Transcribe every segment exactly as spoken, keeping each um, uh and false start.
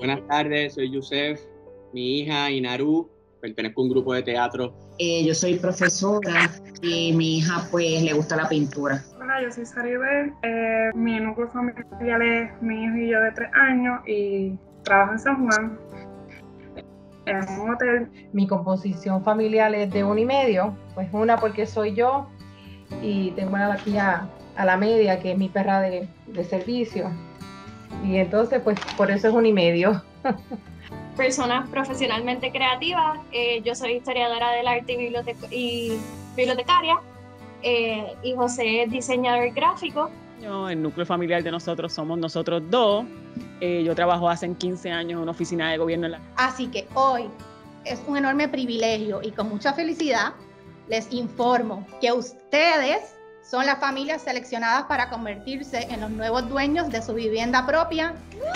Buenas tardes, soy Yusef, mi hija Inaru, pertenezco a un grupo de teatro. Eh, yo soy profesora y mi hija pues le gusta la pintura. Hola, yo soy Saribel, eh, mi núcleo familiar es mi hijo y yo de tres años y trabajo en San Juan, en un hotel. Mi composición familiar es de uno y medio, pues una porque soy yo y tengo aquí a, a la media, que es mi perra de, de servicio, y entonces pues por eso es uno y medio. Personas profesionalmente creativas, eh, yo soy historiadora del arte y, biblioteca y bibliotecaria, eh, y José es diseñador gráfico. Yo, el núcleo familiar de nosotros somos nosotros dos. Eh, yo trabajo hace quince años en una oficina de gobierno. En la... Así que hoy es un enorme privilegio y con mucha felicidad les informo que ustedes son las familias seleccionadas para convertirse en los nuevos dueños de su vivienda propia.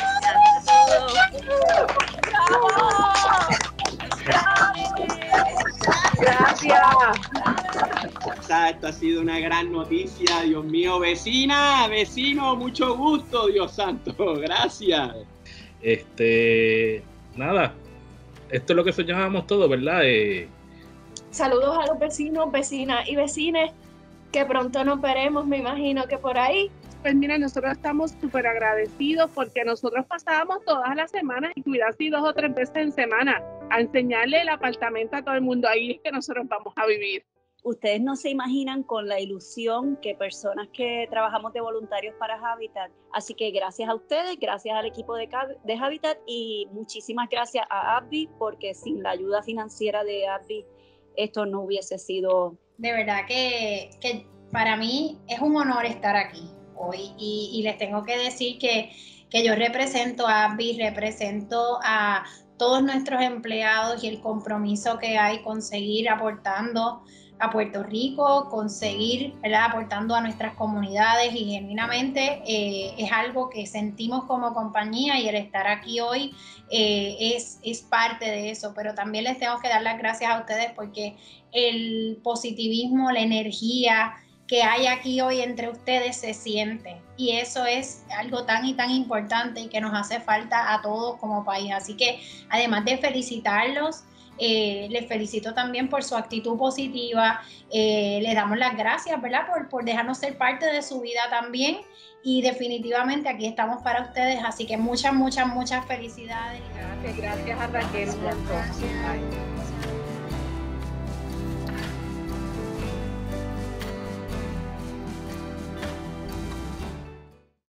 Gracias. Esto ha sido una gran noticia, Dios mío. Vecina, vecino, mucho gusto, Dios santo. Gracias. Este, nada, esto es lo que soñábamos todos, ¿verdad? Eh... Saludos a los vecinos, vecinas y vecines, que pronto nos veremos, me imagino que por ahí. Pues mira, nosotros estamos súper agradecidos porque nosotros pasábamos todas las semanas y cuidado así dos o tres veces en semana a enseñarle el apartamento a todo el mundo. Ahí es que nosotros vamos a vivir. Ustedes no se imaginan con la ilusión que personas que trabajamos de voluntarios para Habitat. Así que gracias a ustedes, gracias al equipo de, de Habitat y muchísimas gracias a ABBY, porque sin la ayuda financiera de ABBY esto no hubiese sido... De verdad que, que para mí es un honor estar aquí hoy y, y les tengo que decir que, que yo represento a ABBY, represento a todos nuestros empleados y el compromiso que hay con seguir aportando a Puerto Rico, conseguir, ¿verdad?, aportando a nuestras comunidades y genuinamente eh, es algo que sentimos como compañía y el estar aquí hoy eh, es, es parte de eso, pero también les tengo que dar las gracias a ustedes porque el positivismo, la energía que hay aquí hoy entre ustedes se siente y eso es algo tan y tan importante y que nos hace falta a todos como país, así que además de felicitarlos, Eh, les felicito también por su actitud positiva, eh, les damos las gracias, ¿verdad?, por, por dejarnos ser parte de su vida también y definitivamente aquí estamos para ustedes, así que muchas, muchas, muchas felicidades. Gracias, gracias a Raquel. Gracias.